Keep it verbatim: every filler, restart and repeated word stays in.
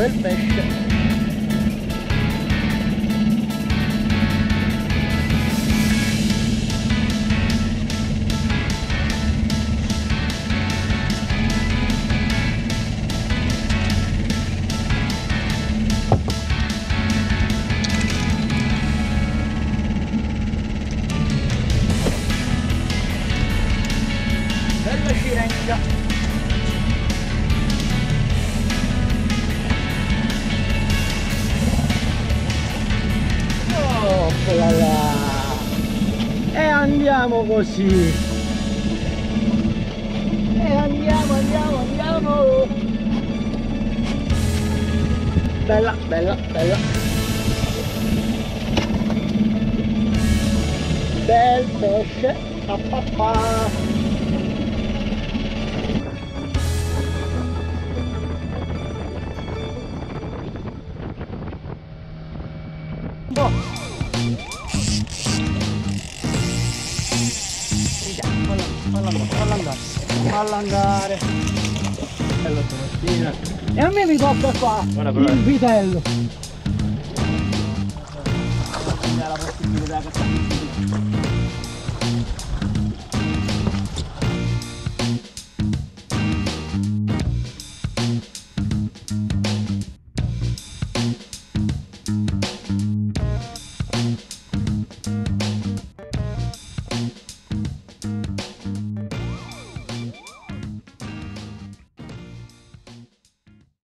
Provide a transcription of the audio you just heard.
bel pesce. Bella cirenca. Eccola là. E andiamo così. E andiamo, andiamo, andiamo. Bella, bella, bella. Bel pesce. Pa, pa, pa. Boh. Falla andare, falla andare, falla andare. Bella stamattina. E a me mi tocca qua il vitello. La possibilità che sta